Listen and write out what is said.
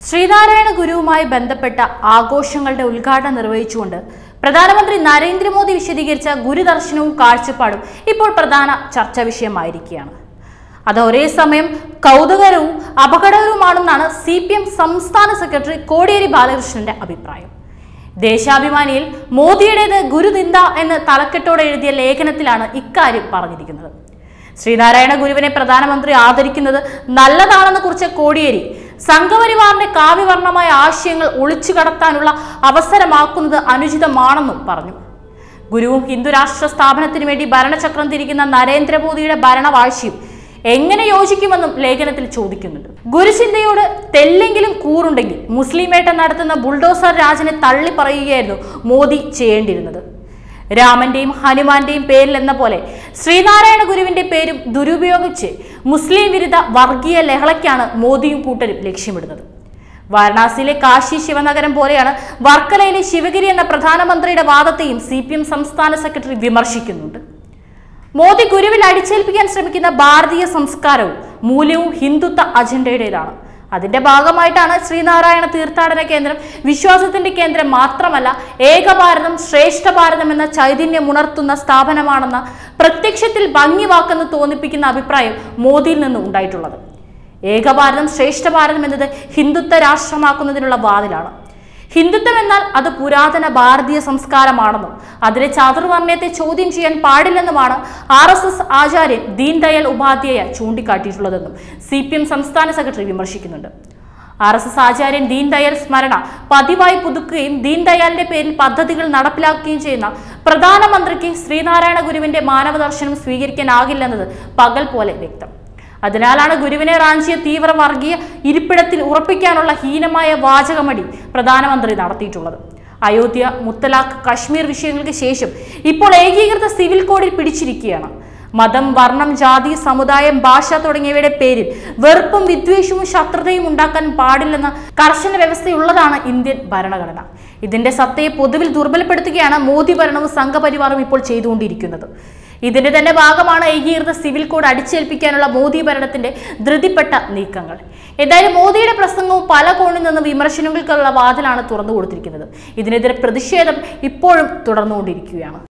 ശ്രീനാരായണ ഗുരുവുമായി ബന്ധപ്പെട്ട ആഘോഷങ്ങളുടെ ഉദ്ഘാടനം നിർവഹിച്ചുകൊണ്ട് പ്രധാനമന്ത്രി നരേന്ദ്രമോദി വിശദീകരിച്ച ഗുരുദർശനവും കാഴ്ചപ്പാടും ഇപ്പോൾ പ്രധാന ചർച്ചാ വിഷയമായിരിക്കുകയാണ്. അത് ഒരേ സമയം കൗതുകരവും അപകടകരവുമാണെന്നാണ് CPM സംസ്ഥാന സെക്രട്ടറി കോടിയേരി ബാലകൃഷ്ണന്റെ അഭിപ്രായം. ദേശാഭിമാനിയിൽ മോദിയുടേത് ഗുരുനിന്ദ എന്ന് തലക്കെട്ടോടെ എഴുതിയ ലേഖനത്തിലാണ് ഇക്കാര്യം പറഞ്ഞിരിക്കുന്നത്. ശ്രീനാരായണ ഗുരുവിനെ പ്രധാനമന്ത്രി ആദരിക്കുന്നത് നല്ലതാണെന്ന് കുറിച്ച കോടിയേരി സംഘപരിവാറിന്റെ കാവ്യവർണ്ണമായ ആശയങ്ങൾ ഒളിച്ചു കടത്താനുള്ള അവസരമാക്കുന്നത് അനുചിതമാണെന്നും പറഞ്ഞു. ഗുരുവും ഹിന്ദു രാഷ്ട്ര സ്ഥാപനത്തിനു വേണ്ടി ഭരണചക്രം തിരിക്കുന്ന നരേന്ദ്രമോദിയുടെ ഭരണവാഴ്ചയും എങ്ങനെ യോജിക്കുമെന്നും ലേഖനത്തിൽ ചോദിക്കുന്നുണ്ട്. ഗുരുചിന്തയോട് തെല്ലെങ്കിലും കൂറുണ്ടെങ്കിൽ മുസ്ലിം വേട്ട നടത്തുന്ന ബുൾഡോസർ രാജനെ തള്ളി പറയുകയായിരുന്നു മോദി ചെയ്യേണ്ടിയിരുന്നത്. രാമന്റെയും ഹനുമാന്റെയും പേരിൽ എന്ന പോലെ ശ്രീനാരായണ ഗുരുവിന്റെ പേരും ദുരുപയോഗിച്ച് മുസ്ലിം വിരുദ്ധ വർഗീയ ലഹളയ്ക്കാണ് മോദിയും കൂട്ടരും ലക്ഷ്യമിടുന്നത്. വാരണാസിയിലെ കാശി ശിവനഗരം പോലെയാണ് വർക്കലയിലെ ശിവഗിരി എന്ന പ്രധാനമന്ത്രിയുടെ വാദത്തെയും CPM സംസ്ഥാന സെക്രട്ടറി വിമർശിക്കുന്നുണ്ട്. മോദി ഗുരുവിൽ അടിച്ചേൽപ്പിക്കാൻ ശ്രമിക്കുന്ന ഭാരതീയ സംസ്കാരവും മൂല്യവും ഹിന്ദുത്വ അജണ്ടയുടേതാണ്. അതിന്റെ ഭാഗമായിട്ടാണ് ശ്രീനാരായണ തീർത്ഥാടന കേന്ദ്രം വിശ്വാസത്തിന്റെ കേന്ദ്രം മാത്രമല്ല, ഏകഭാരതം ശ്രേഷ്ഠ ഭാരതം എന്ന ചൈതന്യം ഉണർത്തുന്ന സ്ഥാപനമാണെന്ന പ്രത്യക്ഷത്തിൽ ഭംഗിവാക്കെന്ന് തോന്നിപ്പിക്കുന്ന അഭിപ്രായം മോദിയിൽ നിന്ന് ഉണ്ടായിട്ടുള്ളത്. ഏകഭാരതം ശ്രേഷ്ഠ ഭാരതം എന്നത് ഹിന്ദുത്വ രാഷ്ട്രമാക്കുന്നതിനുള്ള വാതിലാണ്. ഹിന്ദുത്വം എന്നാൽ അത് പുരാതന ഭാരതീയ സംസ്കാരമാണെന്നും അതിലെ ചാതുർവർണ്ണയത്തെ ചോദ്യം ചെയ്യാൻ പാടില്ലെന്നുമാണ് RSS ആചാര്യൻ ദീൻ ദയാൽ ഉപാധ്യായ ചൂണ്ടിക്കാട്ടിയിട്ടുള്ളതെന്നും CPM സംസ്ഥാന സെക്രട്ടറി വിമർശിക്കുന്നുണ്ട്. RSS ആചാര്യൻ ദീൻ ദയാൽ സ്മരണ പതിവായി പുതുക്കുകയും ദീൻ ദയാലിന്റെ പേരിൽ പദ്ധതികൾ നടപ്പിലാക്കുകയും ചെയ്യുന്ന പ്രധാനമന്ത്രിക്ക് ശ്രീനാരായണ ഗുരുവിന്റെ മാനവദർശനം സ്വീകരിക്കാനാകില്ലെന്നത് പകൽ പോലെ വ്യക്തം. അതിനാലാണ് ഗുരുവിനെ റാഞ്ചിയ തീവ്ര വർഗീയ ഇരിപ്പിടത്തിൽ ഉറപ്പിക്കാനുള്ള ഹീനമായ വാചകമടി പ്രധാനമന്ത്രി നടത്തിയിട്ടുള്ളത്. അയോധ്യ, മുത്തലാഖ്, കശ്മീർ വിഷയങ്ങൾക്ക് ശേഷം ഇപ്പോൾ ഏകീകൃത സിവിൽ കോഡിൽ പിടിച്ചിരിക്കുകയാണ്. മതം, വർണ്ണം, ജാതി, സമുദായം, ഭാഷ തുടങ്ങിയവയുടെ പേരിൽ വെറുപ്പും വിദ്വേഷവും ശത്രുതയും ഉണ്ടാക്കാൻ പാടില്ലെന്ന കർശന വ്യവസ്ഥയുള്ളതാണ് ഇന്ത്യൻ ഭരണഘടന. ഇതിന്റെ സത്തയെ പൊതുവിൽ ദുർബലപ്പെടുത്തുകയാണ് മോദി ഭരണവും സംഘപരിവാറും ഇപ്പോൾ ചെയ്തുകൊണ്ടിരിക്കുന്നത്. ഇതിന്റെ തന്നെ ഭാഗമാണ് ഏകീകൃത സിവിൽ കോഡ് അടിച്ചേൽപ്പിക്കാനുള്ള മോദി ഭരണത്തിന്റെ ധൃതിപ്പെട്ട നീക്കങ്ങൾ. എന്തായാലും മോദിയുടെ പ്രസംഗവും പല കോണിൽ നിന്ന് വിമർശനങ്ങൾക്കുള്ള വാതിലാണ് തുറന്നു കൊടുത്തിരിക്കുന്നത്. ഇതിനെതിരെ പ്രതിഷേധം ഇപ്പോഴും തുടർന്നുകൊണ്ടിരിക്കുകയാണ്.